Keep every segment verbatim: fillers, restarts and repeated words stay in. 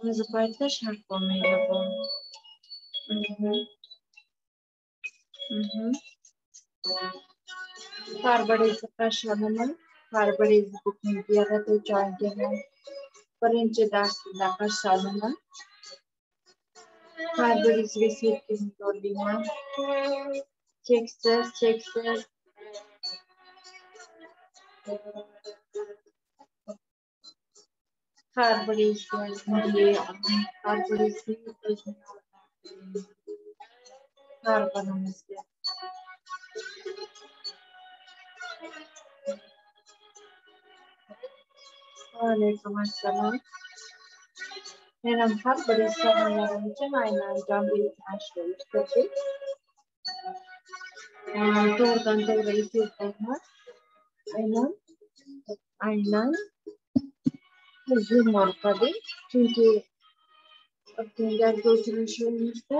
O'zi paytda shart bo'lmaydi bu. Har biringizni qarshilamaman. Har biringizni bugungi yaratuvchi joyga birinchi darsda qarshi olaman. Har biringizga sevgimni yo'llayman. Cheksiz, cheksiz. Har biringizga har biringizga har birimizga. Alaykum assalom. Men ham har biringiz sog'inlarim uchun aynan jon berishni istadik. To'g'ridan to'g'ri aytyapman. Aynan aynan Zoom orqali, chunki o'tgan uchrashuvimizda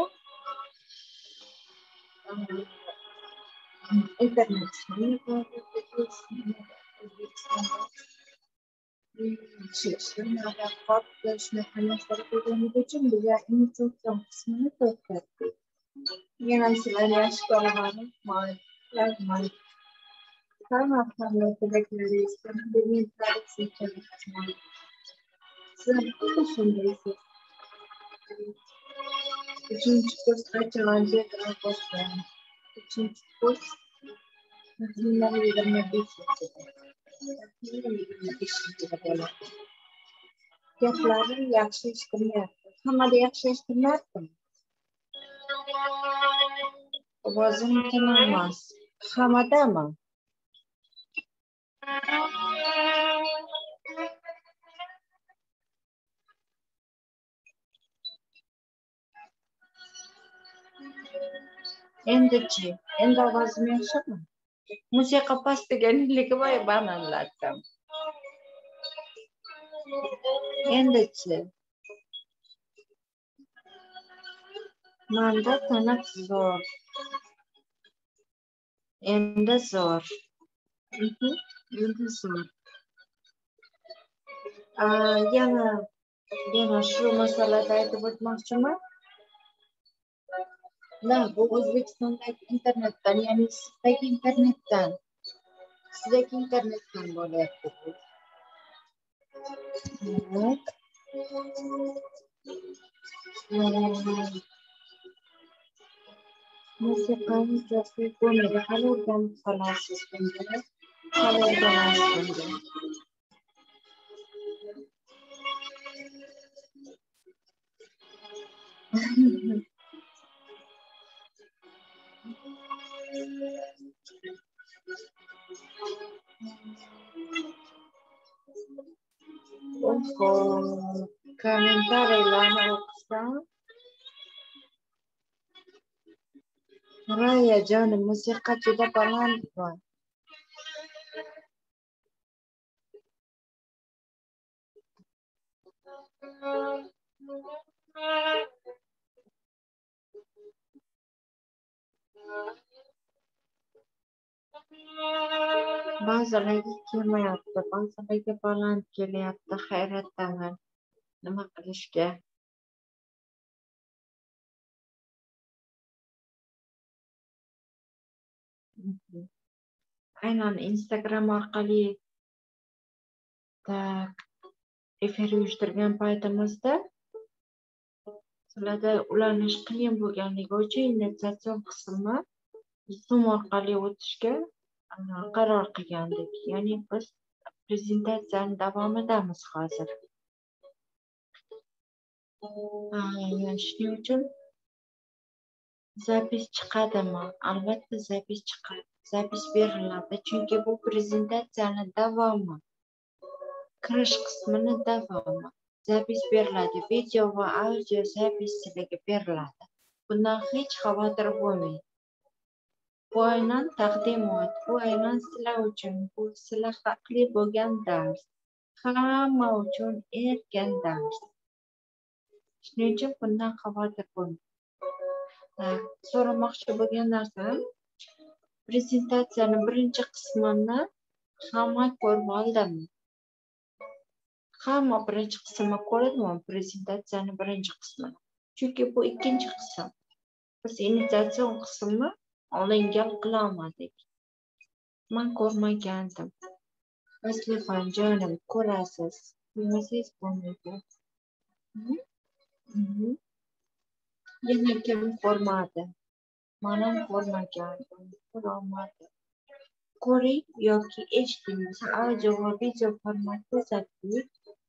internet uchun bizga instruksion qismini to'xtatdik. Yana sizlarga yaxshi ko'raman. Rahmat. Hamma hamma tilaklaringiz uchun sizlar xuddi shundaysiz. Uchinchi kurs qachon boshlaydi? Uchinchi kurs yigirma beshinchi bo'ladi. Gaplarim yaxshi eshitilmayapti. Hammada yaxshi eshitilmayaptimi? Ovozim kam emas. Hammadami? Endi-chi, endi ovozim yaxshimi? Musiqa past deganligi voy bananladim. Endi-chi. Manda taniq zo'r. Endi zo'r. Endi zo'r. Yana yana shu masalada aytib o'tmoqchiman. Na, bu O'zbekistondagi internetdan, ya'ni sizdagi internetdan. Sizdagi internetdan bo'lyapti bu. Musiqani jazosiz bo'lmaydi. Hali o'rganib qolasiz bunga. Hali o'rganasiz bunga. Oho, kommentariyalarni o'qisam. Raya jonim, musiqa juda baland bor. Ba'zilarga kelmayapti, ba'zilarga baland kelyapti. Hayratdaman. Nima qilishga? Aynan Instagram orqali efir uyushtirgan paytimizda sizlarda ulanish qiyin bo'lganligi uchun innovatsion qismni Zoom orqali o'tishga qaror qilgandik. Ya'ni biz prezentatsiyaning davomidamiz hozir. Shuning uchun zapis chiqadimi? Albatta zapis chiqadi. Zapis beriladi, chunki bu prezentatsiyaning davomi. Kirish qismini davomi. Zapis beriladi, video va audio zapisligi beriladi. Bundan hech xavotir bo'lmang. Bu aynan taqdimot, bu aynan sizlar uchun, bu sizlar haqli bo'lgan dars. Hamma uchun erkin dars. Shuning uchun bundan xavotir bo'lmang. So'ramoqchi bo'lgan narsam, prezentatsiyaning birinchi qismini hamma ko'rib oldimi? Hamma birinchi qismni ko'radimi? Prezentatsiyani birinchi qismini. Chunki bu ikkinchi qism. Biz initiatsion qismni oldinga qilolmadik. Men ko'rmagandim. Aslixon jonim, ko'rasiz. Bilmasangiz bo'lmaydi. Yana kim ko'rmadi? Men ham ko'rmagandim. Ko'rolmadim. Ko'ring yoki eshiting. Audio va video formatda uzatdik.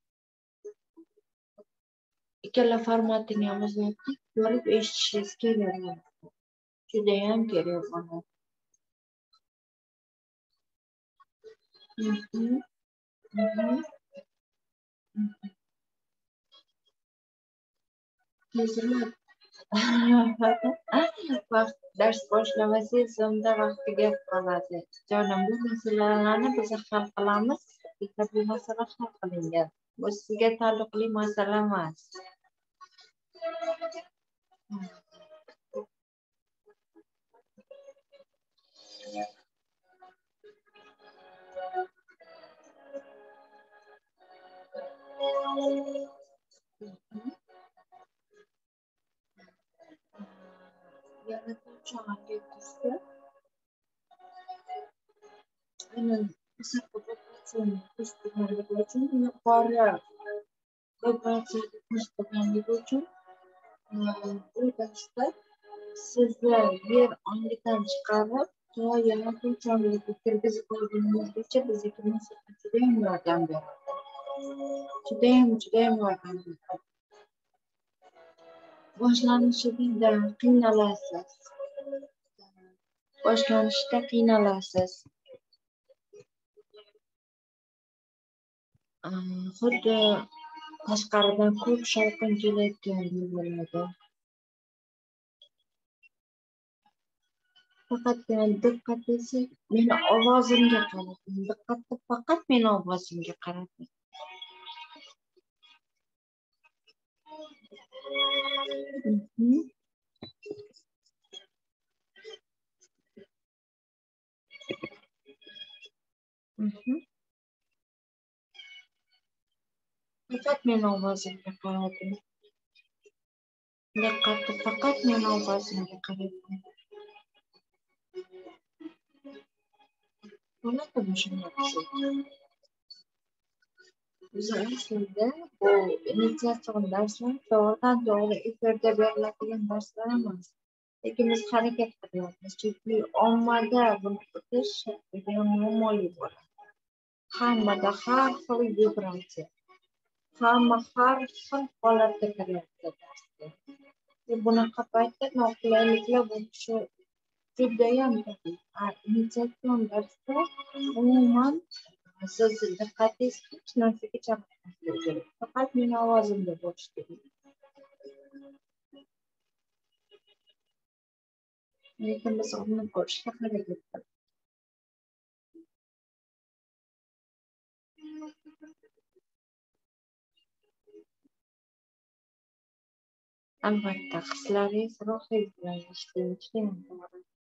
Ikkala formatini ham uzatdik. Ko'rib eshitishingiz kerak. Judayam kerak bo'ladi. Tezroq. Vaqt dars boshlamasangiz unda vaqti gap qoladi. Jonim, bu masalalarni biz hal qilamiz. Bitta bu masala hal qilingan. Bu sizga taalluqli masala emas. Yaratuvchi ongli kursi aynan musaqqabatchi kurs bo'lganligi uchun yuqori kooperatsiyaga kurs bo'lganligi uchun bu darsda sizni yer ongidan chiqarib to yaratuvchi ongliga kirgizib olguningizgacha bizniki musiqa judayam yordam beradi. Judayam judayam yordam beradi. Boshlanishida qiynalasiz. Boshlanishda qiynalasiz. Xuddi tashqaridan ko'p shovqin kelayotgandek bo'ladi. Faqatgina diqqatingizni meni ovozimga qarating. Diqqatni faqat meni ovozimga qarating. Faqat meni ovozimga qarating. Diqqatni faqat meni ovozimga qarating. Bo'ladimi shunday? Biz aslida bu initiatsion darslar to'g'ridan to'g'ri efirda beriladigan darslar emas. Lekin biz harakat qilyapmiz. Chunki ommada buni o'tish judayam muammoli bo'ladi. Hammada har xil vibratsiya. Hamma har xil holatda kiryapti darsga. Bunaqa paytda noqulayliklar bo'lishi judayam tabiiy. Initiatsion darsda umuman siz diqqatingiz hech narsaga chalg'itmasligi kerak. Faqat meni ovozimda bo'lishi kerak. Lekin biz uni ko'rishga harakat qilamiz. Albatta, hislaringiz ruhingiz bilan ishlaydigan to'g'ri.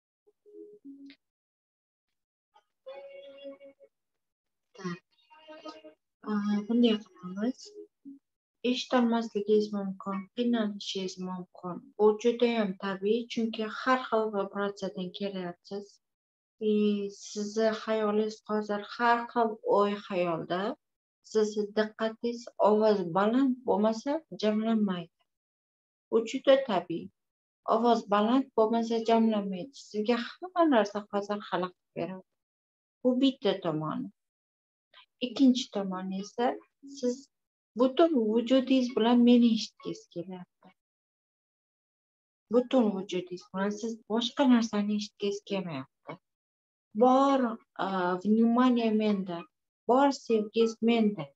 Bunday qilamiz. Eshitolmasligingiz mumkin, qiynalishingiz mumkin. Bu judayam tabiiy, chunki har xil vibratsiyadan kelyapsiz. Sizni hayolingiz hozir har xil o'y xayolda. Sizni diqqatingiz ovoz baland bo'lmasa jamlanmaydi. Bu juda tabiiy. Ovoz baland bo'lmasa jamlanmaydi. Sizga hamma narsa hozir xalaqit beradi. Bu bitta tomoni. Ikkinchi tomoni esa siz butun vujudingiz bilan meni eshitgingiz kelyapti. Butun vujudingiz bilan siz boshqa narsani eshitgingiz kelmayapti. Bor vнимание menda, bor sevgingiz menda.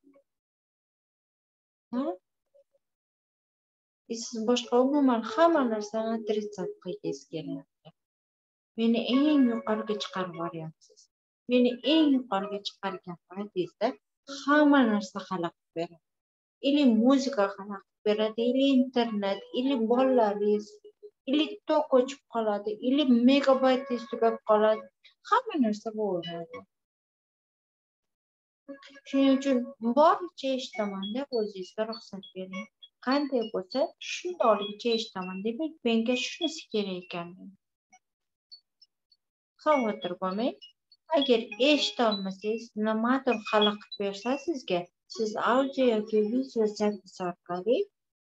Siz boshqa umuman hamma narsani отрицать qilgingiz kelyapti. Meni eng yuqoriga chiqarib yuboryapsiz. Meni eng yuqoriga chiqargan paytingizda hamma narsa xalaqit beradi. Ili muzika xalaqit beradi, ili internet, ili bolalaringiz, ili tok o'chib qoladi, ili megabaytingiz tugab qoladi. Hamma narsa bo'ladi. Shuning uchun boricha eshitaman deb o'zingizga ruxsat bering. Qanday bo'lsa shundoqligicha eshitaman. Demak, menga shunisi kerak ekan. Xavotir bo'lmang. Agar eshita olmasangiz, nimadir xalaqit bersa sizga, siz audio yoki video zapis orqali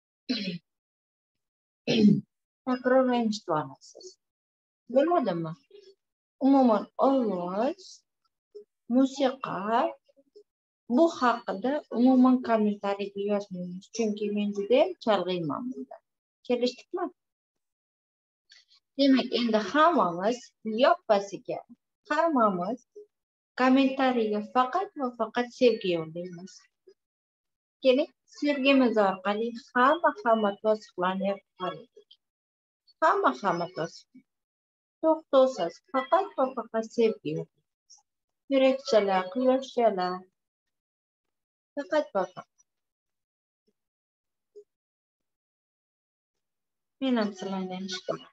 takrordan eshitib olasiz. Bo'ladimi? Umuman ovoz, musiqa bu haqida umuman kommentariyga yozmaymiz. Chunki men juda ham chalg'iyman bundan. Kelishdikmi? Demak, endi hammamiz yoppasiga, hammamiz kommentariyga faqat va faqat sevgi yo'llaymiz. Keling, sevgimiz orqali hamma hamma to'siqlarni qildik. Hamma hamma to'siq. To'xtovsiz faqat va faqat sevgi yo'llaymiz. Yurakchalar, quyoshchalar. Faqat va faqat. Men ham sizlardan eshitaman.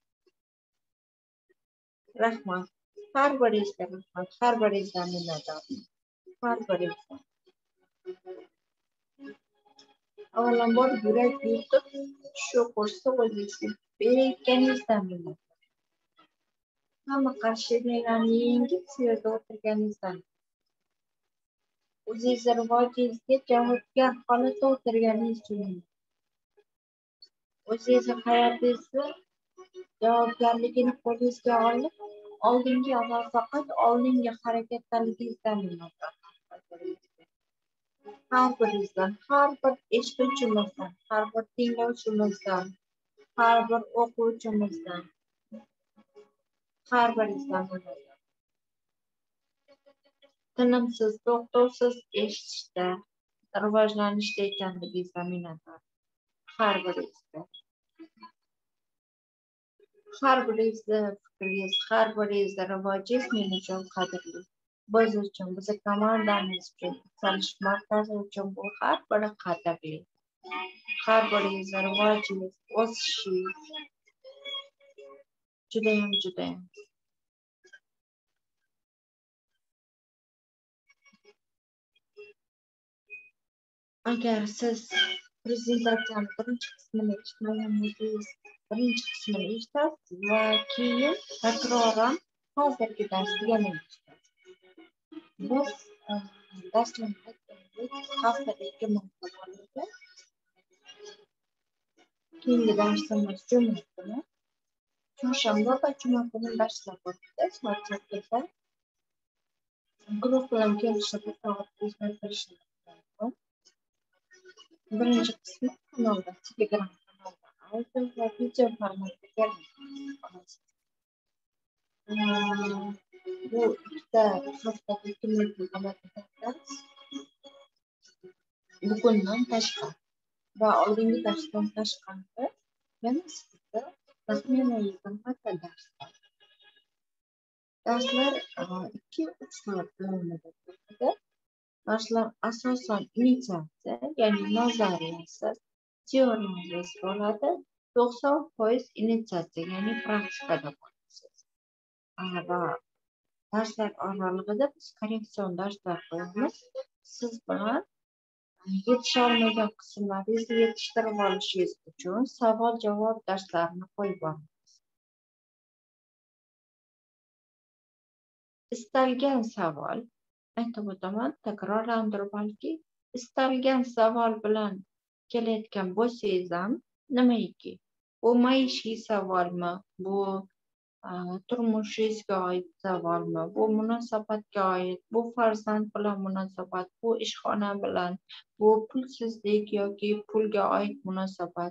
Rahmat. Har biringizga rahmat. Har biringizdan minnatdorman. Har biringizdan. Avvalambor yurak yutib shu kursda o'zingizga berganingizdan minnatdorman. Hamma qarshiliklarni yengib shu yerda o'tirganingizdan. O'zingizni rivojingizga javobgar holatda o'tirganingiz uchun. O'zingizni hayotingizni javobgarligini qo'lingizga olib, oldinga va faqat oldinga harakatlanishingizdan minnatdorman. Har biringizdan, har bir eshituvchimizdan, har bir tinglovchimizdan, har bir o'quvchimizdan, har biringizdan minnatdorman. Tinimsiz, to'xtovsiz eshitishda, rivojlanishda ekanligingizdan minnatdorman. Har biringizga. Har biringizni fikringiz, har biringizni rivojingiz men uchun qadrli. Biz uchun, bizning komandamiz uchun, yuksalish markazi uchun bu har biri qadrli. Har biringizni rivojingiz, o'sishingiz judayam judayam. Agar siz prezentatsiyaning birinchi qismini eshitmagan bo'lsangiz, birinchi qismini eshitasiz va keyin takroran hozirgi darsni yana eshitasiz. Biz darslarni aytgandek haftada ikki marta bo'ladi. Keyingi darsimiz juma kuni, chorshanba va juma kuni darslar bo'ladi. Soat sakkizda guruh bilan kelishib o'zgartirishimiz mumkin. Birinchi qismi kanalda, Telegram kanalda audio va video formatda keladi. Bu ikkita haftada ikki marta bo'ladi dars. Bugundan tashqari va oldingi darsdan tashqari yana sizda taxminan yigirma marta dars bor. Darslar ikki uch soat davomida bo'ladi. Darslar asosan initiatsiya, ya'ni nazariyasiz, teoriyasiz bo'ladi. to'qson foiz initiatsiya, ya'ni praktikada bo'lasiz. Va darslar oralig'ida biz korreksion darslar qo'yamiz. Siz bilan yetisha olmagan qismlaringizni yetishtirib olishingiz uchun savol-javob darslarini qo'yib boramiz. Istalgan savol, aytib o'taman, takrorlantirib balki, istalgan savol bilan kelayotgan bo'lsangiz ham, nimaiki, bu maishiy savolmi, bu turmushingizga oid savolmi, bu munosabatga oid, bu farzand bilan munosabat, bu ishxona bilan, bu pulsizlik yoki pulga oid munosabat.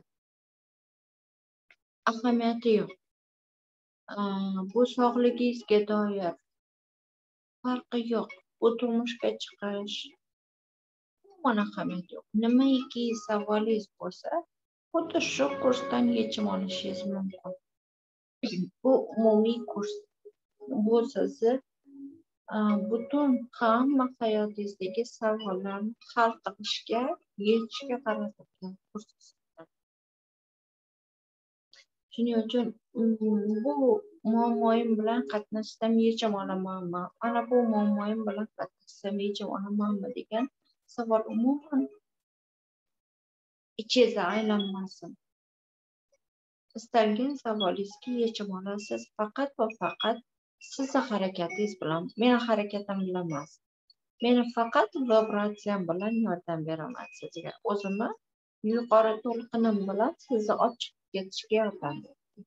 Ahamiyati yo'q. Bu sog'ligingizga doir farqi yo'q. Bu turmushga chiqish, umuman ahamiyati yo'q. Nimaiki savolingiz bo'lsa, xuddi shu kursdan yechim olishingiz mumkin. Bu umumiy kurs. Bu sizni butun hamma hayotingizdagi savollarni hal qilishga, yechishga qaratilgan kurs. Shuning uchun bu muammoyim bilan qatnashsam yechim olamanmi? Ana bu muammoyim bilan qatnashsam yechim olamanmi degan savol umuman ichingizda aylanmasin. Istalgan savolingizga yechim olasiz. Faqat va faqat sizni harakatingiz bilan, meni harakatim bilan emas. Meni faqat vibratsiyam bilan yordam beraman sizga. O'zimni yuqori to'lqinim bilan sizni olib chiqib ketishga yordam beraman.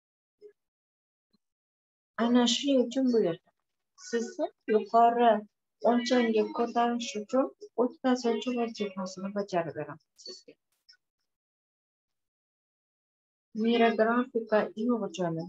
Ana shuning uchun bu yerda sizni yuqori o'lchamga ko'tarish uchun o'tkazuvchi vazifasini bajarib beraman sizga. Neyrografika yo'q jonim.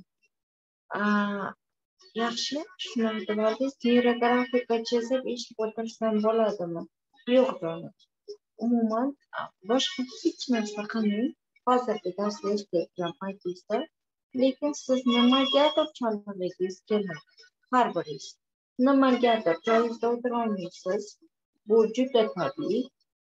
Yaxshi, shuni aytib oldingiz. Neyrografika chizib eshitib o'tirsam bo'ladimi? Yo'q jonim. Umuman boshqa hech narsa qilmang. Hozirgi darsda eshitayotgan paytingizda, lekin siz nimagadir chalg'igingiz keladi. Har biringiz nimagadir joyingizda o'tira olmaysiz. Bu juda tabiiy.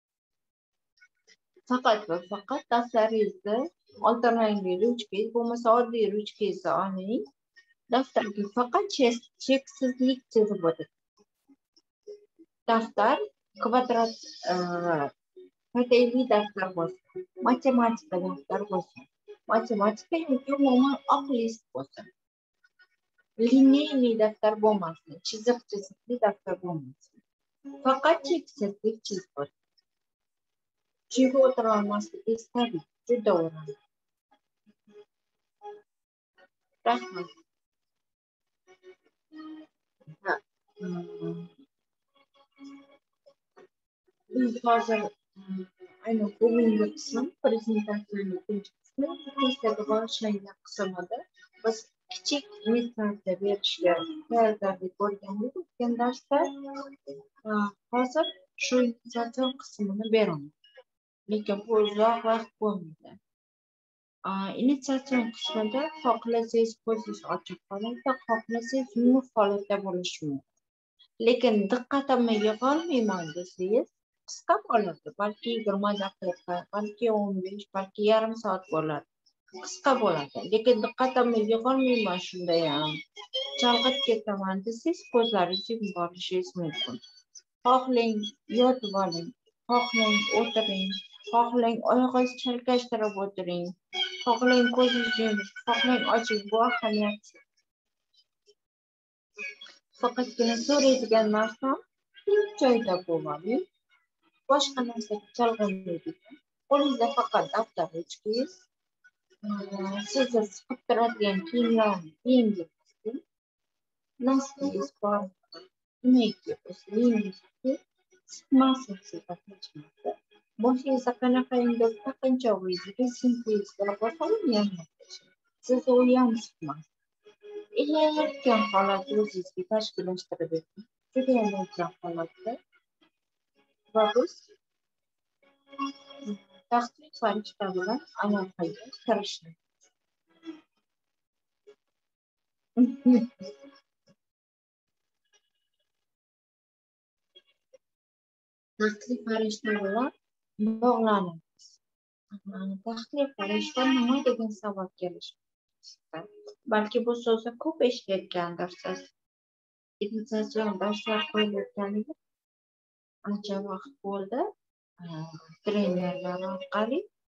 Faqat va faqat daftaringizni oltin rangli ruchkangiz bo'lmasa oddiy ruchkangizni oling. Daftarga faqat cheksizlik chizib o'ting. Daftar kvadrat patayli daftar bo'lsin, matematika daftar bo'lsin, matematika yoki umuman oq list bo'lsin. Lineyli daftar bo'lmasin, chiziq chiziqli daftar bo'lmasin. Faqat cheksizlik chizib o'ting. Chunki o'tira olmasligingiz tabiiy, juda o'rinli. Rahmat. Biz hozir aynan bugungi qism prezentatsiyaning ikkinchi qismi testga bag'ishlangan qismida biz kichik misollar berishga tayyorgarlik ko'rgandik o'tgan darsda. Hozir shu innovatsion qismini beraman. Lekin bu uzoq vaqt bo'lmaydi. Innovatsion qismida xohlasangiz ko'zingiz ochiq holatda, xohlasangiz yumuq holatda bo'lishi mumkin. Lekin diqqatimni yig'olmayman desangiz, qisqa bo'ladi. Balki yigirma daqiqa, balki o'n besh, balki yarim soat bo'ladi. Qisqa bo'ladi. Lekin diqqatimni yig'olmayman shundayam. Chalg'ib ketaman desangiz, ko'zlaringizni yumib olishingiz mumkin. Xohlang yotib oling, xohlang o'tiring, xohlang oyog'ingizni chalkashtirib o'tiring, xohlang ko'zingizni yumib, xohlang oching, bu ahamiyatsiz. Faqatgina so'raydigan narsam tinch joyda bo'ling. Boshqa narsaga chalg'immaydigan. Qo'lingizda faqat daftar ruchkangiz, sizni siqib turadigan kiyimlarni kiyimga noskingiz bor, nimaiki o'zingizga siqmasin sizni hech narsa. Boshingizda qanaqangidir taqinchog'ingiz, rezinkangiz bor bo'lsa, uni ham sizni u ham siqmas. Erkin holatda o'zingizga tashkillashtirib bering. Juda ham erkin holatda. Va biz taxtli farishta bilan aloqaga kirishamiz. Taxtli farishta bilan bog'lanamiz. Taxtli farishta nima degan savol kelishi mumkin. Balki bu so'zni ko'p eshitayotgandirsiz. Innovatsion darslar qo'yilayotganiga ancha vaqt bo'ldi. Trenerlar orqali.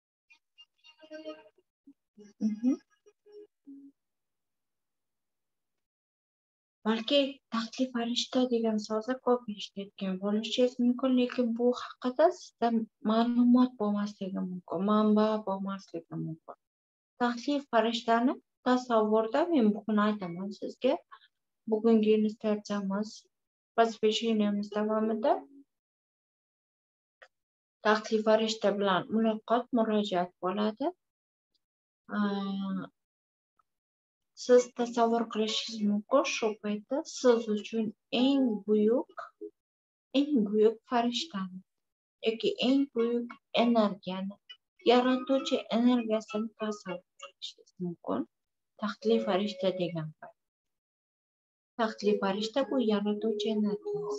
Balki taxtli farishta degan so'zni ko'p eshitayotgan bo'lishingiz mumkin, lekin bu haqida sizda ma'lumot bo'lmasligi mumkin, manba bo'lmasligi mumkin. Taxtli farishtani tasavvurda men bugun aytaman sizga. Bugungi innovatsiyamiz, посвященiyamiz davomida taxtli farishta bilan muloqot, murojaat bo'ladi. Siz tasavvur qilishingiz mumkin, shu paytda siz uchun eng buyuk, eng buyuk farishtani yoki eng buyuk energiyani, yaratuvchi energiyasini tasavvur qilishingiz mumkin. Taxtli farishta degan payt. Taxtli farishta bu yaratuvchi energiyasi.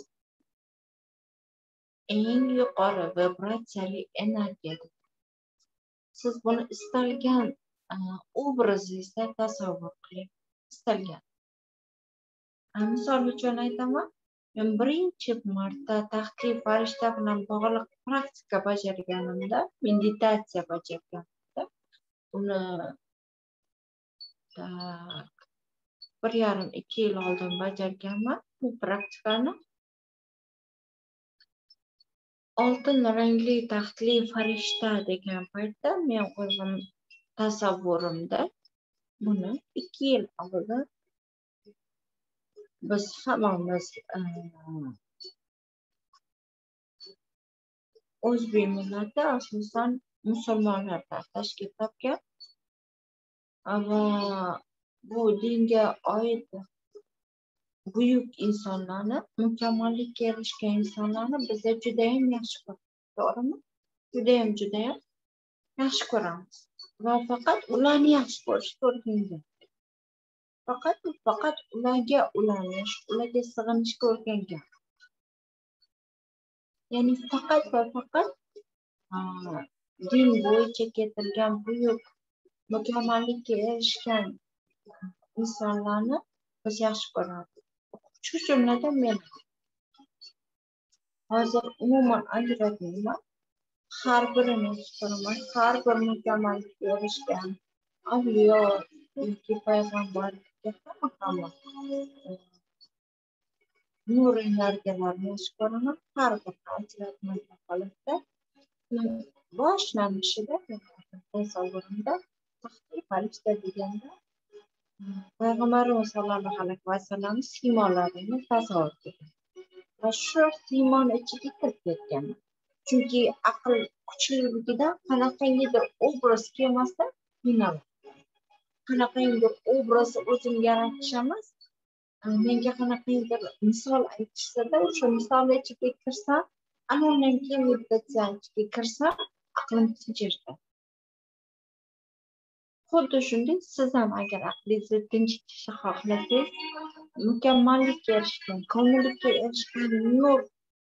Eng yuqori vibratsiyali energiyadir. Siz buni istalgan obrazingizda tasavvur qiling istalgan. Misol uchun aytaman, men birinchi marta taxtli farishta bilan bog'liq praktika bajarganimda, meditatsiya bajarganimda, uni bir yarim ikki yil oldin bajarganman. Bu praktikani oltin rangli taxtli farishta degan paytda men o'zim tasavvurimda buni ikki yil oldin biz hammamiz o'zbek millati asosan musulmonlardan tashkil topgan va bu dinga oid buyuk insonlarni, mukammallikka erishgan insonlarni bizda judayam yaxshi ko'ramiz, to'g'rimi? Judayam judayam yaxshi ko'ramiz va faqat ularni yaxshi ko'rishni o'rgangan. Faqat faqat ularga ulanish, ularga sig'inishga o'rgangan. Ya'ni faqat va faqat din bo'yicha keltirilgan buyuk mukammallikka erishgan insonlarni biz yaxshi ko'ramiz. Shu jumladan men hozir umuman ajratmayman. Har birini yaxshi ko'raman. Har bir mukammallikka erishgan avliyo yoki payg'ambarga hamma hamma nurlargalarni yaxshi ko'raman. Har birini ajratmayman holatda. Boshlanishida tasavvurimda taxtli farishta deganda Payg'ambarimiz sollallohu alayhi vasallam siymolarini tasavvur qildim. Va shu siymoni ichiga kirib ketganman. Chunki aql kuchliligida qanaqangidir obraz kelmasdan qiynalaman. Qanaqangidir obrazni o'zim yaratish emas, menga qanaqangidir misol aytishsa-da, o'sha misolni ichiga kirsam, ana undan keyin meditatsiyani ichiga kirsam, aqlim tinchiydi. Xuddi shunday siz ham agar aqlingizni tinchitishni xohlasangiz, mukammallikka erishgan, komillikka erishgan nur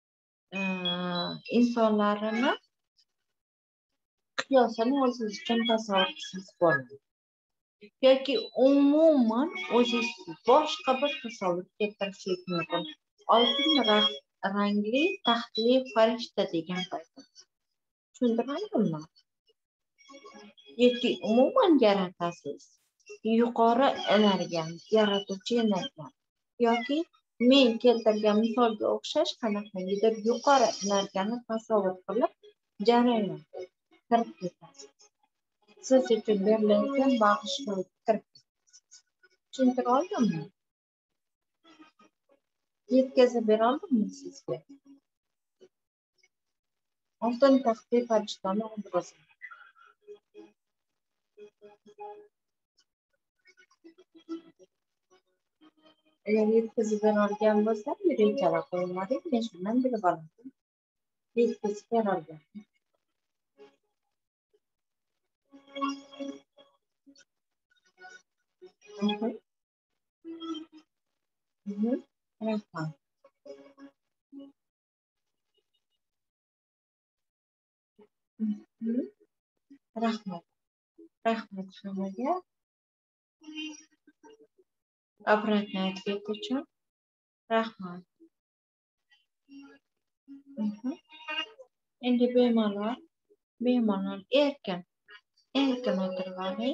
insonlarini qiyosini o'zingiz uchun tasavvur qilsangiz bo'ladi. Yoki umuman o'zingiz boshqa bir tasavvur keltirishingiz mumkin. Oltin rangli taxtli farishta degan paytda. Tushuntirmadimmi? Yoki umuman yaratasiz. Yuqori energiyani, yaratuvchi energiyani. Yoki men keltirgan misolga o'xshash qanaqangidir yuqori energiyani tasavvur qilib, jarayon kirib ketasiz. Siz uchun beriladigan bag'ishlovga kirib ketasiz. Tushuntira oldimmi? Yetkazib bera oldimmi sizga? Oltin taxtli farishtani obrazi. Agar yetkazib bera olgan bo'lsam, rejalar qo'ymadik, men shundan bilib olaman. Yetkazib bera olgan. Rahmat. Rahmat. Rahmat hammaga. Обратно ответ uchun rahmat. Endi bemalol, bemalol erkin, erkin o'tirib oling.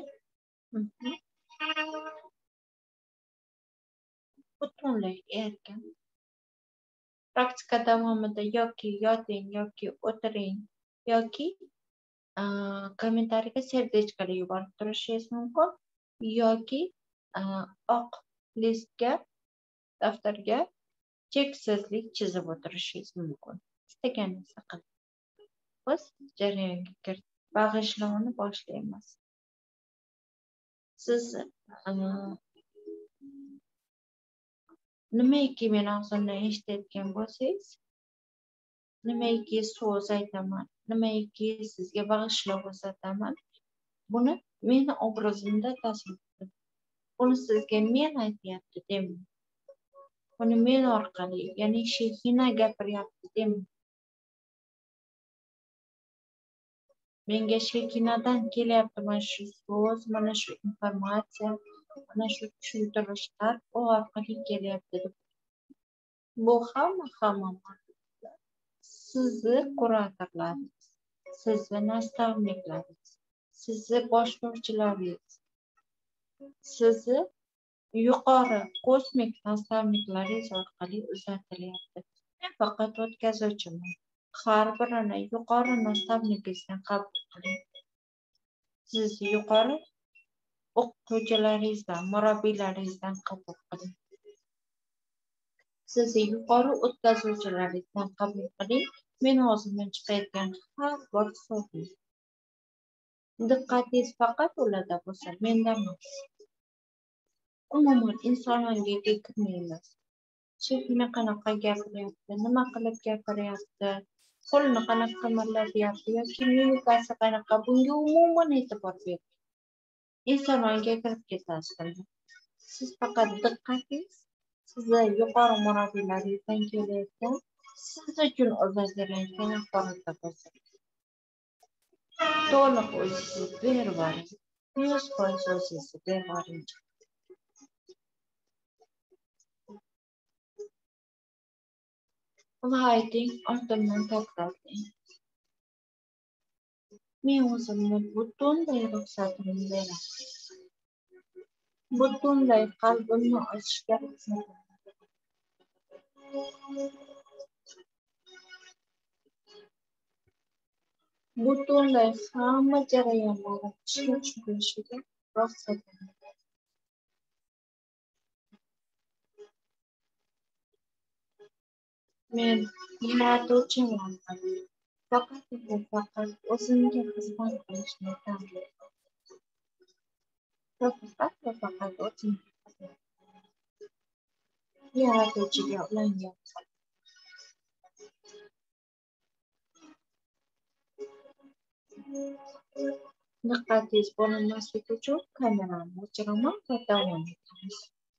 Butunlay erkin. Praktika davomida yoki yoting, yoki o'tiring, yoki kommentariyaga serdechkalar yuborib turishingiz mumkin, yoki oq listga, daftarga cheksizlik chizib o'tirishingiz mumkin. Istaganingizda qiling. Biz jarayonga kirib bag'ishlovni boshlaymiz. Siz nimaiki men og'zimdan eshitayotgan bo'lsangiz, nimaiki so'z aytaman, nimaiki sizga bag'ishlov ko'rsataman, buni meni obrazimda tasavvur qiling. Buni sizga men aytyapti demang. Buni men orqali, ya'ni Sheyxina gapiryapti demang. Menga Shekinadan kelyapti mana shu so'z, mana shu informatsiya, mana shu tushuntirishlar u orqali kelyapti deb. Bu hamma hamma sizni kuratorlaringiz, sizni nastavniklaringiz, sizni boshlovchilaringiz, sizni yuqori kosmik nastavniklaringiz orqali uzatilyapti. Men faqat o'tkazuvchiman. Har birini yuqori nastavningizdan qabul qiling. Sizni yuqori o'qituvchilaringizdan, murabbiylaringizdan qabul qiling. Sizni yuqori o'tkazuvchilaringizdan qabul qiling. Men o'zimdan chiqayotgan har bir so'z. Diqqatingiz faqat ularda bo'lsa, menda emas. Umuman insonlarga kirmaymiz. Shekina qanaqa gapiryapti, nima qilib gapiryapti, qo'lini qanaqa qimirlatyapti yoki mimikasi qanaqa, bunga umuman e'tibor bermang. Insonlarga kirib ketasiz. Siz faqat diqqatingiz sizni yuqori murabbiylaringizdan kelayotgan, siz uchun uzatilayotgan axborotda bo'lsin. To'liq o'zingizni berib yuboring. yuz foiz o'zingizni berib yuboring. Va ayting, ortimdan takrorlang. Men o'zimni butunlay ruxsatimni beraman. Butunlay qalbimni ochishga ruxsat beraman. Butunlay hamma jarayonlarni ishga tushirishiga ruxsat beraman. Men yaratuvchiman. Faqat va faqat o'zimga xizmat qilishni tanlayman. Faqat va faqat o'zimga xizmat qilishni. Yaratuvchiga ulangan. Diqqatingiz bo'linmasligi uchun kamerani o'chiraman va davom etamiz.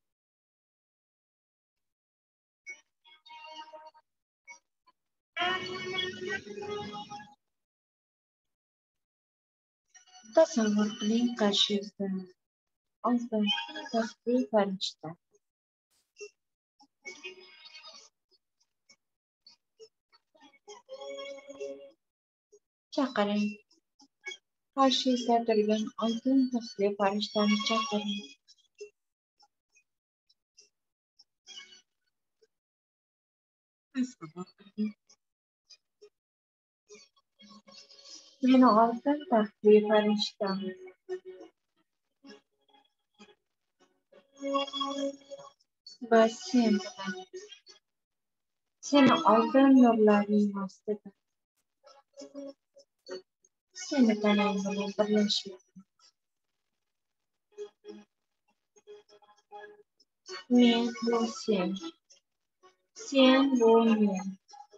Tasavvur qiling, qarshingizda oltin taxtli farishta. Chaqiring. Qarshingizda turgan oltin taxtli farishtani chaqiring. Tasavvur qiling. Meni oltin taxtli farishtam. Va sen bilan. Seni oltin nurlarning ostida. Seni tanang bilan birlashyapman. Men bu sen. Sen bu men.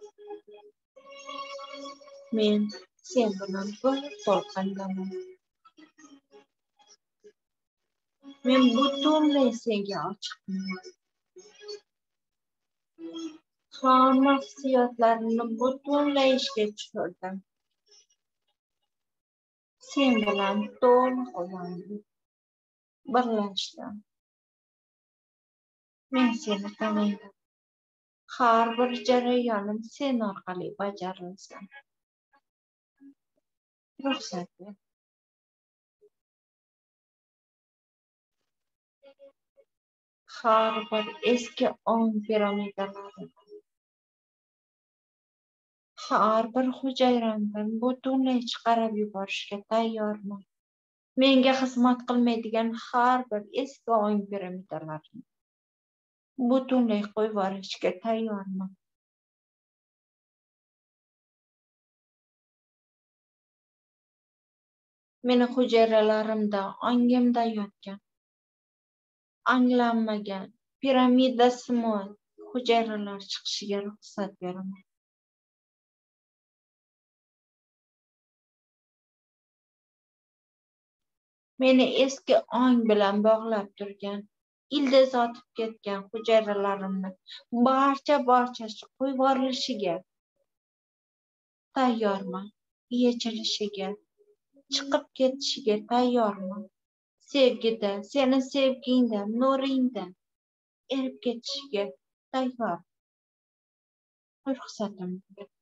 Men sen bilan bir to'lqindaman. Men butunlay senga ochiqman. Hamma hissiyotlarimni butunlay ishga tushirdim. Sen bilan to'liq ulandim. Birlashdim. Men seni taniyman. Har bir jarayonim sen orqali bajarilsin. Ruxsat ber. Har bir eski ong piramidalarim, har bir hujayramdan butunlay chiqarib yuborishga tayyorman. Menga xizmat qilmaydigan har bir eski ong piramidalarim butunlay qo'yib yuborishga tayyorman. Meni hujayralarimda, ongimda yotgan, anglanmagan piramidasimon hujayralar chiqishiga ruxsat beraman. Meni eski ong bilan bog'lab turgan, ildiz otib ketgan hujayralarimni barcha-barchasi qo'yib yuborilishiga tayyorman, yechilishiga, chiqib ketishiga tayyorman. Sevgida, sening sevgingda, nuringda erib ketishiga tayyor. Ruxsatim.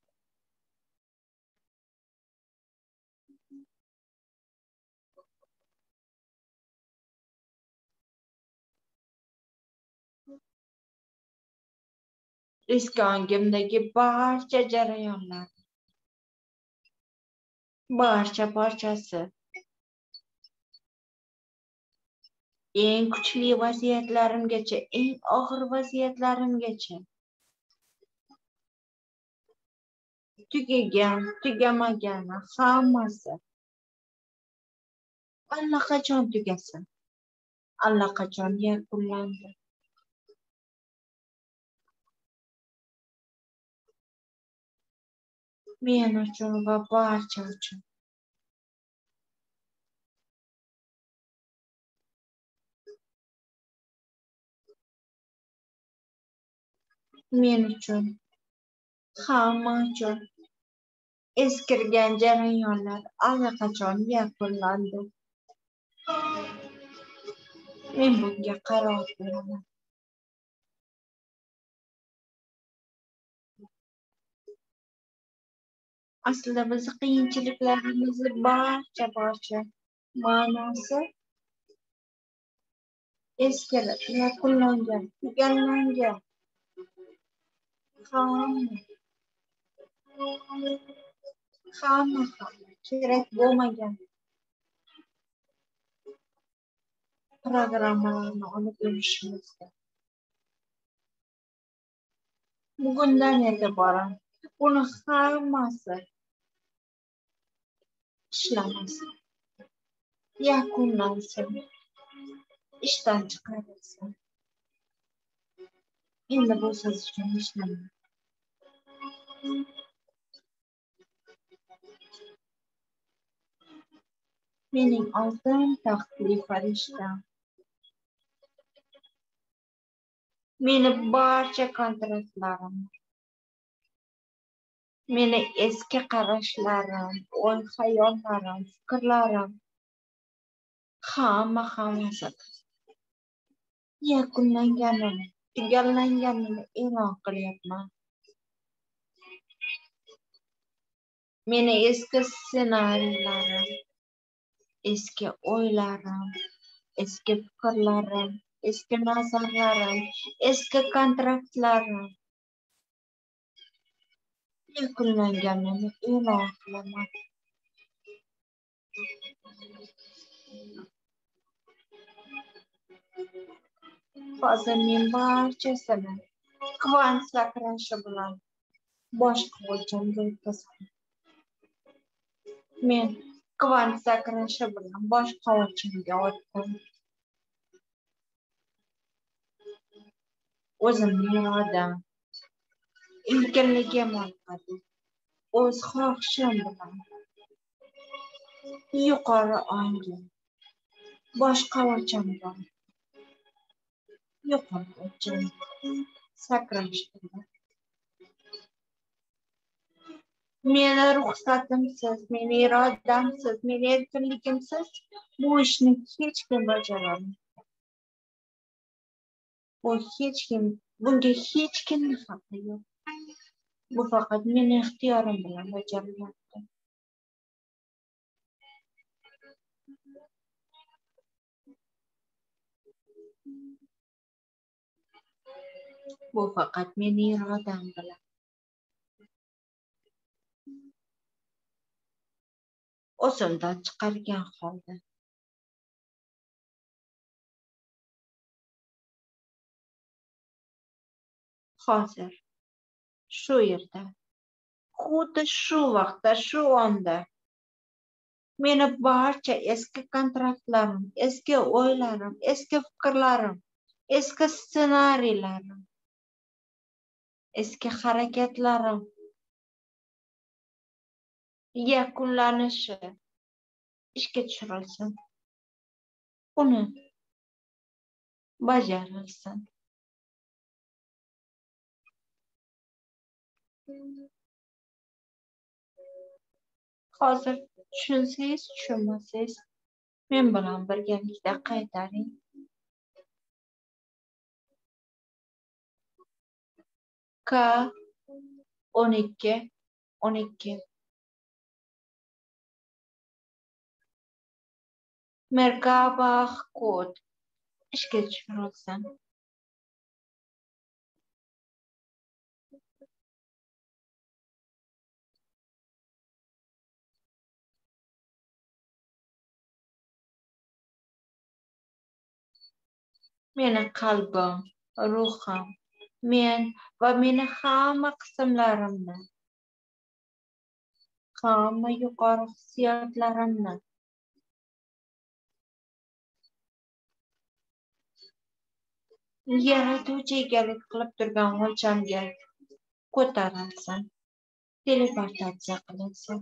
Eski ongimdagi barcha jarayonlar, barcha barchasi eng kuchli vaziyatlarimgacha, eng og'ir vaziyatlarimgacha tugagan, tugamagan hammasi allaqachon tugasin, allaqachon yakunlandi. Men uchun va barcha uchun. Men uchun, hamma uchun eskirgan jarayonlar allaqachon yakunlandi. Men bunga qaror beraman. Aslida biz qiyinchiliklarimizni barcha barcha ma'nosi eskirib, yakunlangan, tugallangan. Hamma hamma hamma kerak bo'lmagan programmalarni olib yurishimizda. Bugundan e'tiboran buni hammasi ishlamasin, yakunlansin, ishdan chiqarilsin. Endi bu siz uchun ishlamaydi. Mening oltin taxtli farishtam. Meni barcha kontraktlarim, meni eski qarashlarim, o'y hayollarim, fikrlarim hamma hammasi yakunlanganini, tugallanganini e'lon qilyapman. Meni eski ssenariylarim, eski o'ylarim, eski fikrlarim, eski nazarlarim, eski kontraktlarim yakunlanganini e'lon qilaman. Hozir men barchasini kvant sakrashi bilan boshqa o'lchamga o'tkazaman. Men kvant sakrashi bilan boshqa o'lchamga o'tdim. O'zimning irodam, erkinligim orqali, o'z xohishim bilan yuqori ongim, boshqa o'lchamga yuqori o'lcham sakrashdim. Meni ruxsatimsiz, meni irodamsiz, meni erkinligimsiz bu ishni hech kim bajarolmaydi. Bu hech kim, bunga hech kimning haqqi yo'q. Bu faqat mening ixtiyorim bilan bajarilyapti. Bu faqat mening irodam bilan. O'zimdan chiqargan holda. Hozir shu yerda, xuddi shu vaqtda, shu onda meni barcha eski kontraktlarim, eski o'ylarim, eski fikrlarim, eski ssenariylarim, eski harakatlarim yakunlanishi, ishga tushirilsin. Uni bajarilsin. Hozir tushunsangiz, tushunmasangiz men bilan birgalikda qaytaring. K o'n ikki o'n ikki Merkabah kod ishga tushirilsin. Meni qalbim, ruhim, men va meni hamma qismlarimni, hamma yuqori hissiyotlarimni yaratuvchi egalik qilib turgan o'lchamga ko'tarilsin, teleportatsiya qilinsin.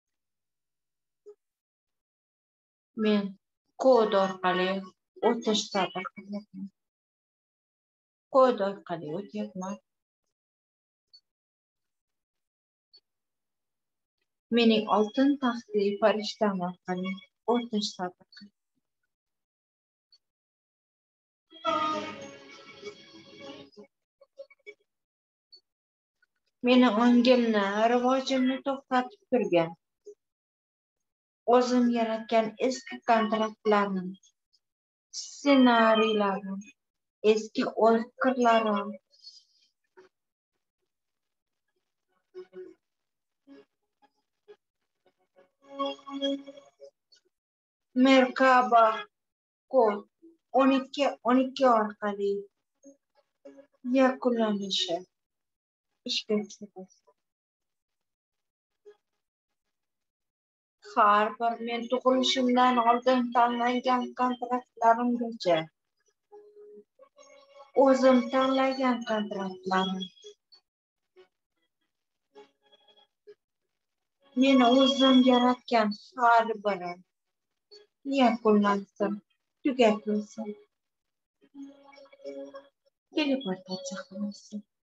Men kod orqali o'tish sabr qilyapman. Kod orqali o'tyapman. Mening oltin taxtli farishtam orqali o'tish sabr qilyapman. Meni ongimni, rivojimni to'xtatib turgan, o'zim yaratgan eski kontraktlarim, ssenariylarim, eski o'y fikrlarim, Merkabah kod o'n ikki o'n ikki orqali yakunlanishi ishga tushirilsin. Har bir men tug'ilishimdan oldin tanlangan kontraktlarimgacha, o'zim tanlagan kontraktlarim, meni o'zim yaratgan har biri yakunlansin, tugatilsin, teleportatsiya qilinsin.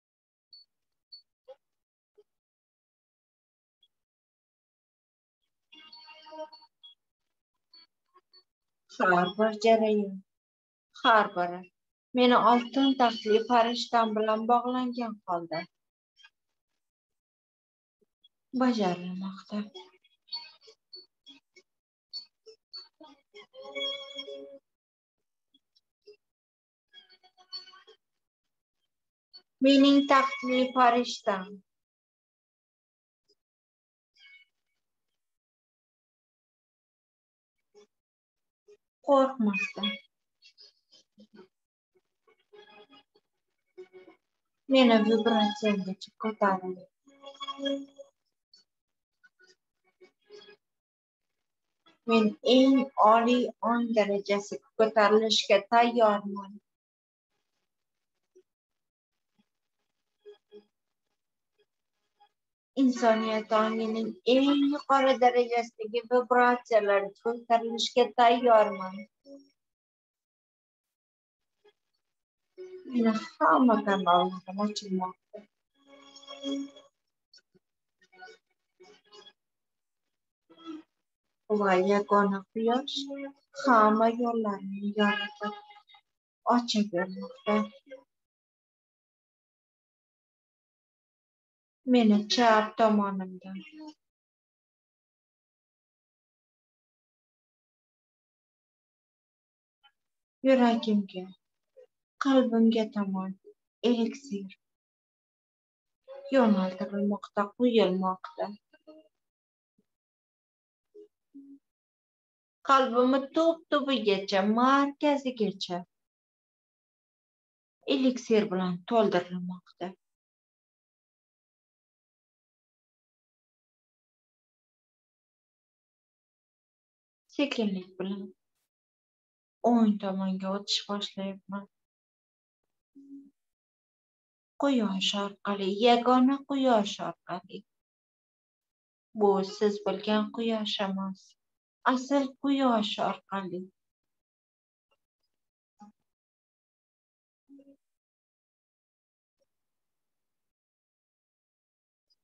Har bir jarayon, har biri meni oltin taxtli farishtam bilan bog'langan holda bajarilmoqda. Mening taxtli farishtam qo'rqmasdan meni vibratsiyamgacha ko'tarildi. Men eng oliy ong darajasiga ko'tarilishga tayyorman. Insoniyat ongining eng yuqori darajasidagi vibratsiyalarga ko'tarilishga tayyorman. Meni hamma kanallarim ochilmoqda. Va yagona quyosh hamma yo'llarni yoritib ochib bermoqda. Meni chap tomonimdan yuragimga, qalbimga tomon eliksir yo'naltirilmoqda, quyilmoqda. Qalbimni tub-tubigacha, markazigacha eliksir bilan to'ldirilmoqda. Sekinlik bilan o'ng tomonga o'tish boshlayapman. Quyosh orqali, yagona quyosh orqali. Bu siz bilgan quyosh emas, asl quyosh orqali.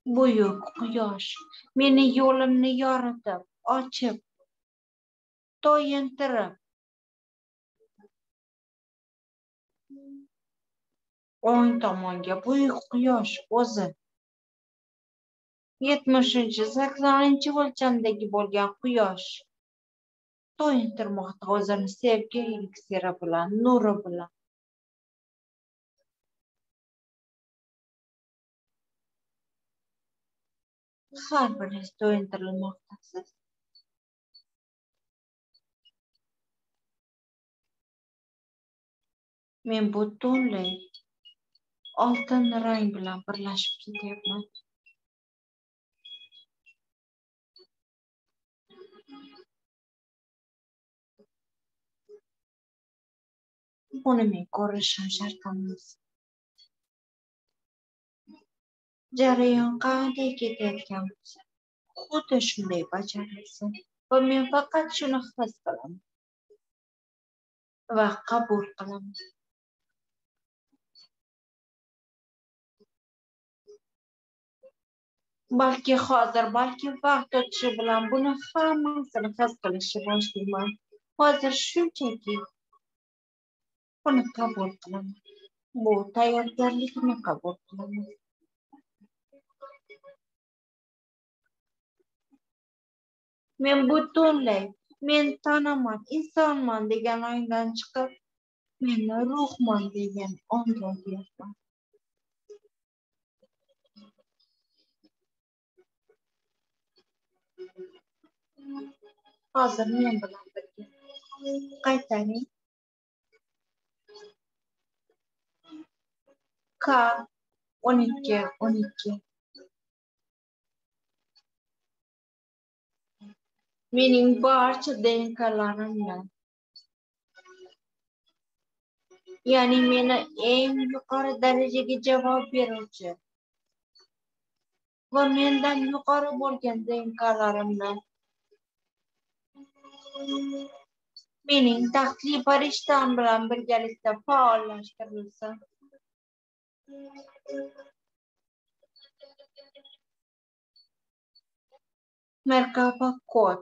buyuk quyosh meni yo'limni yoritib, ochib, to'yintirib, o'ng tomonga buyuk quyosh o'zi yetmishinchi saksoninchi o'lchamdagi bo'lgan quyosh to'yintirmoqda o'zini sevgi eliksiri bilan, nuri bilan. Har biringiz to'yintirilmoqdasiz. Men butunlay oltin rang bilan birlashib ketyapman. Buni men ko'rishim shart emas. Jarayon qanday ketayotgan bo'lsa, xuddi shunday bajarilsin. Va men faqat shuni his qilaman va qabul qilaman. Balki hozir, balki vaqt o'tishi bilan buni hammasini his qilishni boshlayman. Hozir shunchaki buni qabul qilaman. Bu tayyorgarlikni qabul qilaman. Men butunlay, men tanaman, insonman degan o'yindan chiqib, men ruhman degan o'yinga o'tyapman. Hozir men bilan birga qaytaring. K o'n ikki o'n ikki. Mening barcha D N K'larimni, ya'ni meni eng yuqori darajaga javob beruvchi va mendan yuqori bo'lgan D N K'larimni mening taxtli farishtam bilan birgalikda faollashtirilsin. Merkaba kod.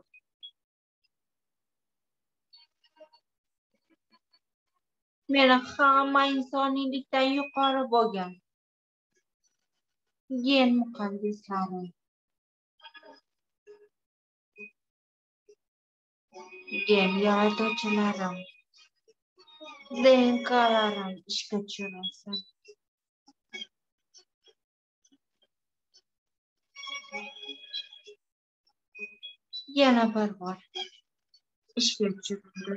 Meni hamma insoniylikdan yuqori bo'lgan gen muhandislarim, gen yaratuvchilarim, D N K'larim ishga tushirilsin. Yana bir bor ishga tushirildi.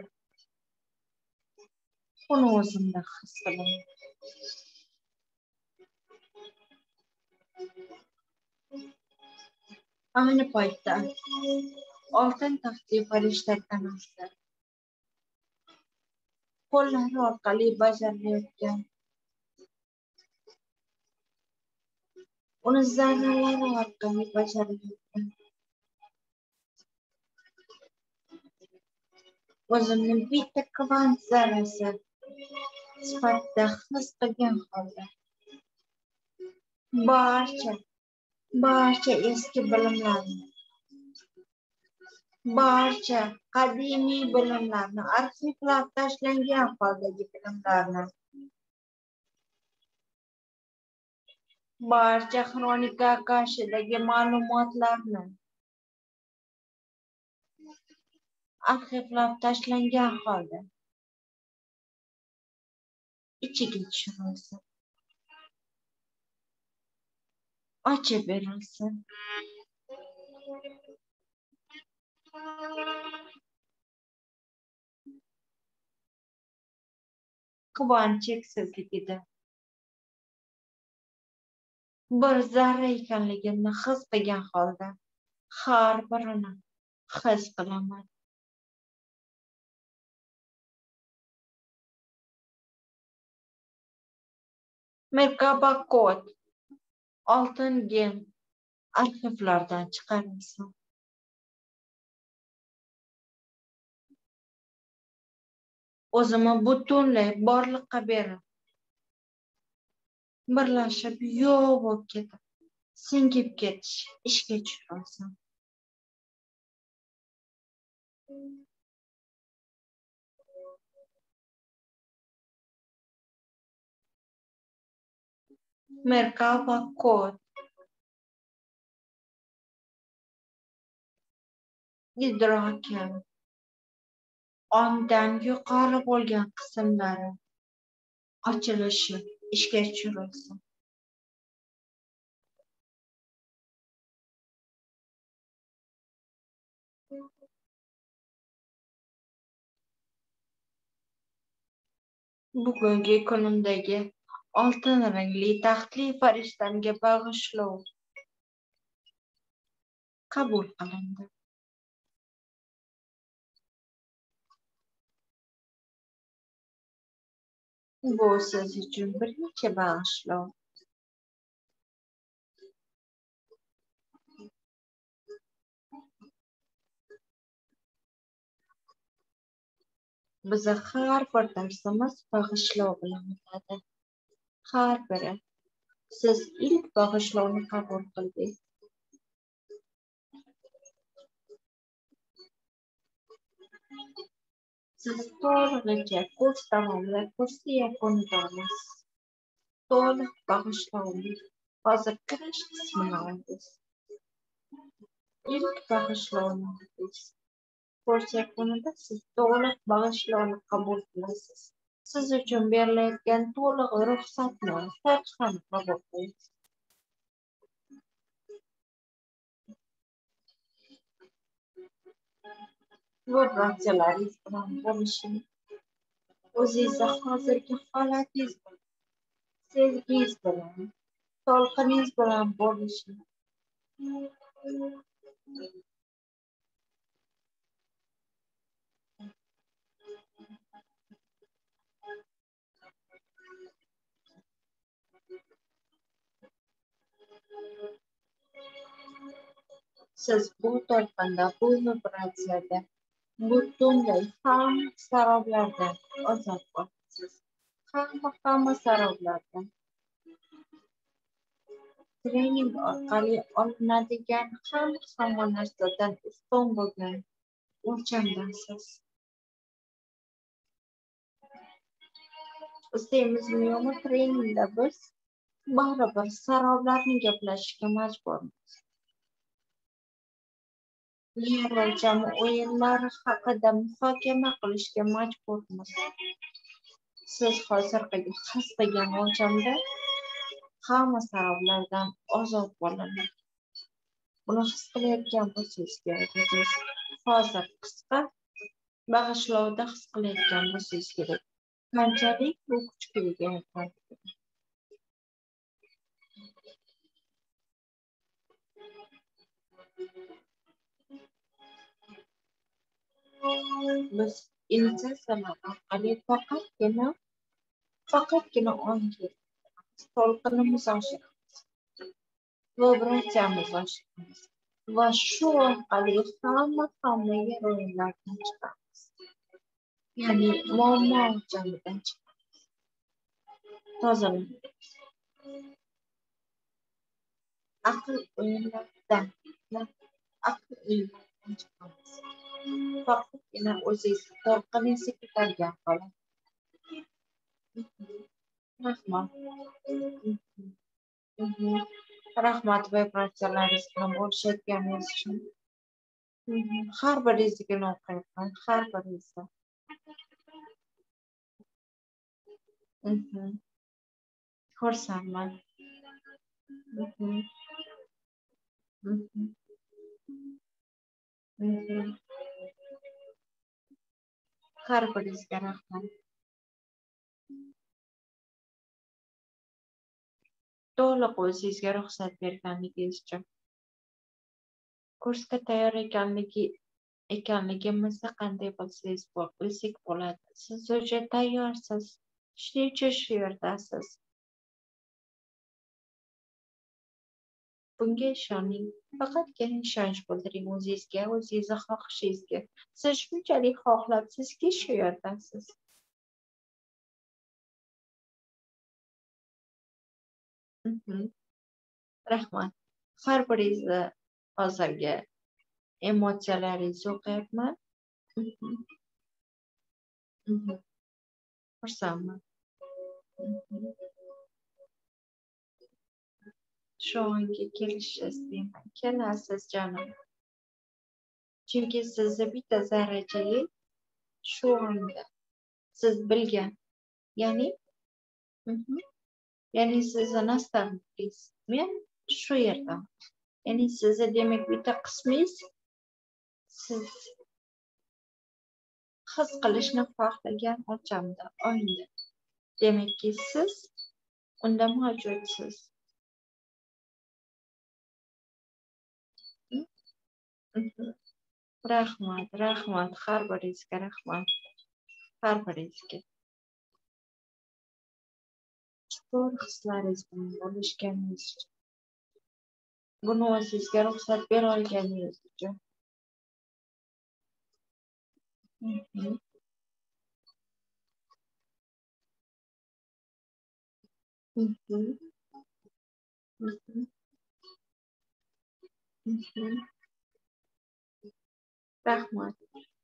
Buni o'zimda his qilaman. Ayni paytda oltin taxtli farishta tanasi qo'llari orqali bajarilayotgan, uni zarralari orqali bajarilayotgan, o'zimni bitta kvant zarrasi sifatida his qilgan holda barcha barcha eski bilimlarni, barcha qadimiy bilimlarni, arxivlab tashlangan holdagi bilimlarni, barcha xronika kashidagi ma'lumotlarni, arxivlab tashlangan holda ichiga tushirilsin, ochib berilsin. Quvonch cheksizligida bir zarra ekanligini his qilgan holda har birini his qilaman. Merkaba kod oltin gen arxivlardan chiqarilsin. O'zimni butunlay borliqqa berib, birlashib yo'q bo'lib ketib, singib ketish, ishga tushirasan. Merkava kod. Idrokim. Ondan yuqori bo'lgan qismlari ochilishi, ishga tushirilsin. Bugungi kunimdagi oltin rangli taxtli farishtamga bag'ishlov qabul qilindi. Bu siz uchun birinchi bag'ishlov. Biza har bir darsimiz bag'ishlov bilan o'tadi. Har biri. Siz ilk bag'ishlovni qabul qildingiz. Siz to'lig'icha kurs davomida kursni yakunida olasiz. To'liq bag'ishlovni hozir kirish qismini oldingiz. İlk bag'ishlovni oldingiz. Kurs yakunida siz to'liq bag'ishlovni qabul qilasiz. Siz uchun berilayotgan to'liq ruxsatni, fotiha qabul qilasiz. Bu barchalaringiz bilan bo'lishing, o'zingizni hozirgi holatingiz bilan, sevgingiz bilan, to'lqiningiz bilan bo'lishing. Siz bu to'lqinda, bu vibratsiyada butunlay hamma saroblardan ozod bo'lasiz. Hamma hamma saroblardan. Trening orqali olinadigan hamma hamma narsadan ustun bo'lgan o'lchamdasiz. Istayimizmi yo'qmi, treningda biz baribir saroblarni gaplashishga majburmiz. Yer o'lchami o'yinlari haqida muhokama qilishga majburmiz. Siz hozirgi his qilgan o'lchamda hamma saroblardan ozod bo'ladi. Buni his qilayotgan bo'lsangiz kerak. Hozir qisqa bag'ishlovda his qilayotgan bo'lsangiz kerak. Qanchalik bu kuchga ega ekanligini. Biz insiyalar orqali faqatgina faqatgina ongi to'lqinimiz oshiramiz. Vibratsiyamiz oshiramiz. Va shu orqali hamma hamma yer o'yinlardan chiqamiz. Ya'ni muammo o'lchamidan chiqamiz. Tozalaymiz. Aql o'yinlaridan, aql o'yinlaridan chiqamiz. Faqatgina o'zingizni to'lqiningizni ko'targan holat. Rahmat. Rahmat vibratsiyalaringiz bilan bo'lishayotganingiz uchun. Har biringizga o'qiyapman, har biringizga. Xursandman. Har biringizga rahmat. To'liq o'zingizga ruxsat berganligingiz uchun. Kursga tayyor ekanligi ekanligimizni qanday bilsangiz bilsak bo'ladi. Siz uchun tayyorsiz. Shuning uchun shu yerdasiz. Bunga ishoning. Faqatgina ishonch bildiring o'zingizga, o'zingizni xohishingizga. Siz shunchalik xohlabsizki, shu yerdasiz. Rahmat. har biringizni hozirgi emotsiyalaringizni o'qiyapman. Mhm, mhm. Xursandman. Mhm. Shu onga kelishni istayman. Kelasiz jonim. Chunki sizni bitta zarrachangiz shu onda siz bilgan. Ya'ni mhm. Ya'ni sizni nastavnikingiz men shu yerda. Ya'ni sizni demak bitta qismingiz siz his qilishni xohlagan o'lchamda, onda. Demakki siz unda mavjudsiz. Mhm. Rahmat, rahmat. Har biringizga rahmat. Har biringizga. Chuqur hislaringiz bilan bo'lishganingiz uchun. Buni o'zingizga ruxsat bera olganingiz uchun. Mhm. Mhm. Mhm. Mhm. Rahmat.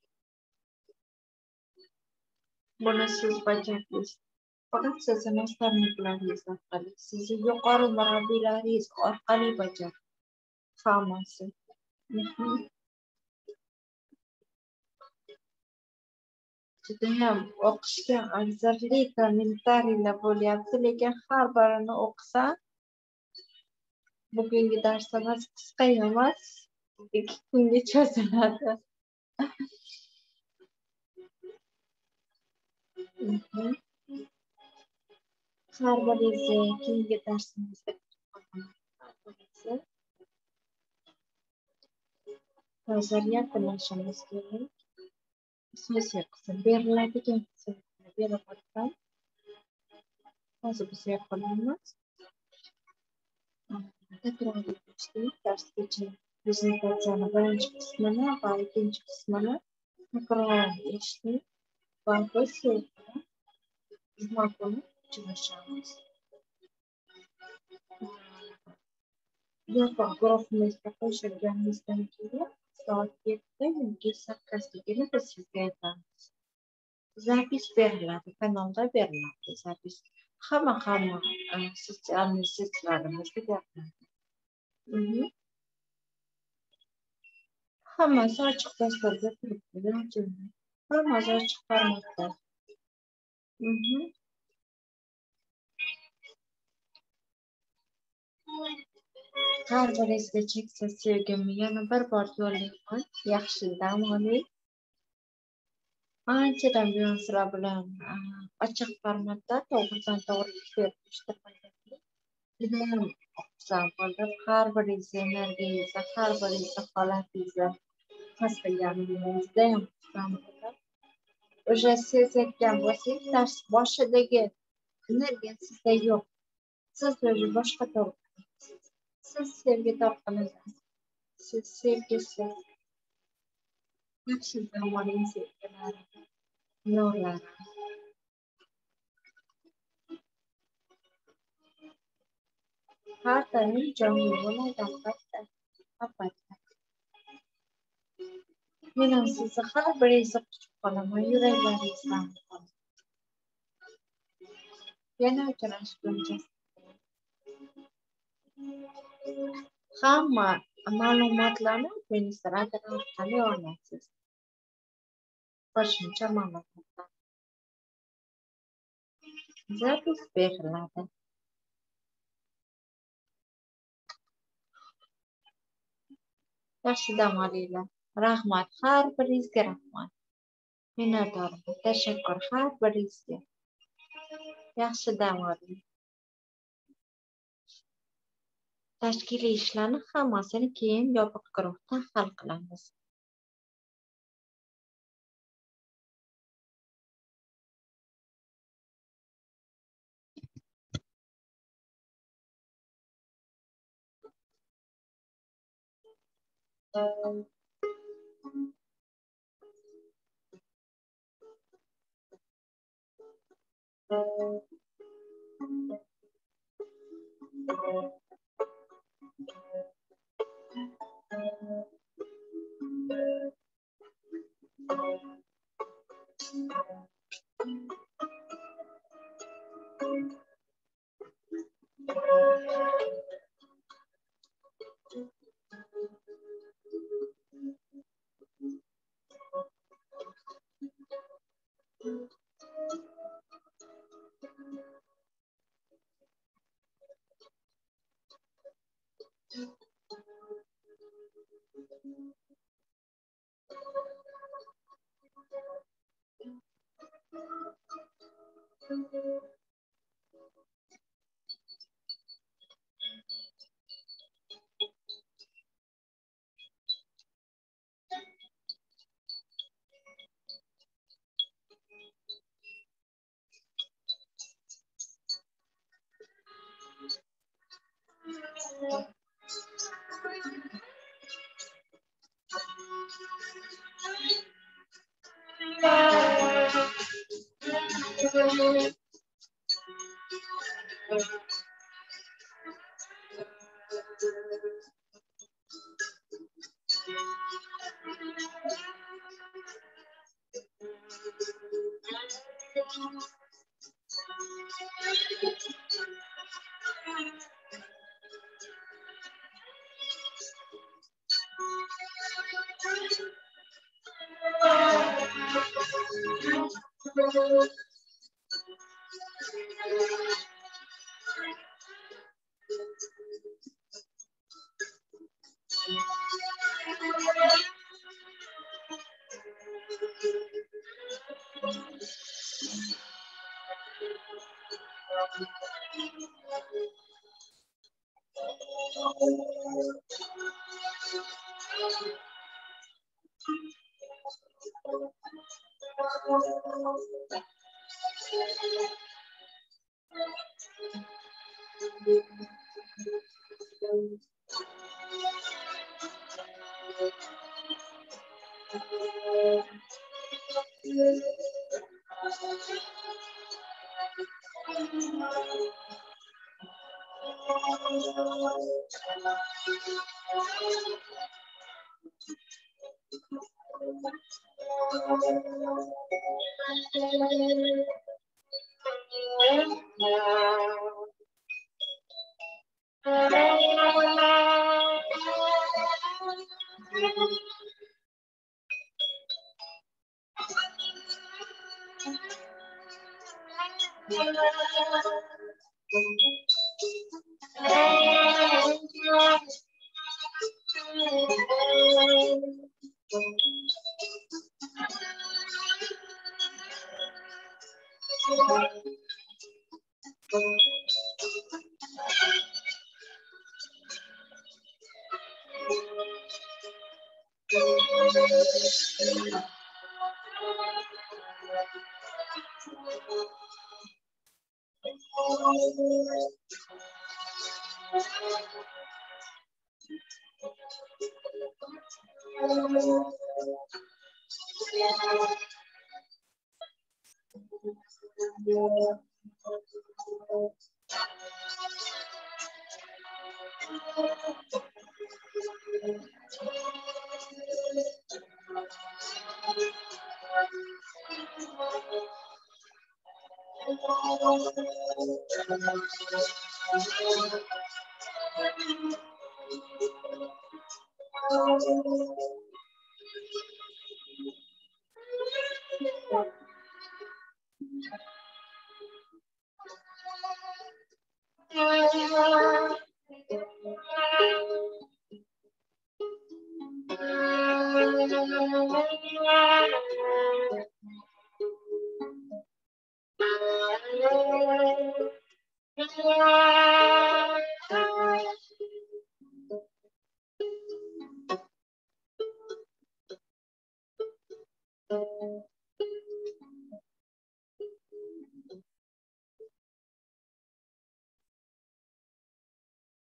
Buni siz bajardingiz. Faqat sizni nastavniklaringiz orqali, sizni yuqori murabbiylaringiz orqali bajar. Hammasi. Mhm. Judayam o'qishga arzirli kommentariylar bo'lyapti, lekin har birini o'qisam bugungi darsimiz qisqa emas, ikki kunga cho'ziladi. Mhm. Har biringizni keyingi darsimizda har biringizni hozir yaqinlashamiz kerak. Asosiy qism beriladigan qismlarni berib o'tdim. Hozir biz yakunlaymiz. Takrorlab o'tishdik darsgacha prezentatsiyani birinchi qismini va ikkinchi qismini takrorlab eshitdik va biz ertaga juma kuni uchrashamiz. Yopiq guruhimizga qo'shilganimizdan keyin soat yettida yoki sakkizda kelib biz sizga aytamiz. Zapis beriladi, kanalda beriladi zapis. Hamma hamma sotsial sitlarimizda beriladi. Mhm. Hammasi ochiq dasturda turibdi. Hammasi ochiq formatda. Mhm. Har biringizga cheksiz sevgimni yana bir bor yo'llayman. Yaxshi dam oling. Anchadan buyon sizlar bilan ochiq formatda to'g'ridan to'g'ri ishtirmayapman. Judayam xursand bo'ldim. Har biringizni energiyangizni, har biringizni holatingizni his qilganimdan judayam xursand bo'ldim. O'sha sezayotgan bo'lsangiz, dars boshidagi energiya sizda yo'q. Siz o'zi boshqa to'g'ri. Siz sevgi topqinasiz. Siz sevgisiz. Yaxshi zamoning sevgilari, nurlari. Har doim jonli bo'ladi albatta. Albatta. Men ham sizni har biringizni kutib qolaman, yuraklaringizdan. Yana uchrashguncha. Hamma ma'lumotlarni administrator orqali olasiz. Qo'shimcha ma'lumotlar. Zapis beriladi. Yaxshi dam olinglar. Rahmat, har biringizga rahmat. Minnatdorman. Tashakkur har biringizga. Yaxshi dam oling. Tashkiliy ishlarni hammasini keyin yopiq guruhda hal qilamiz.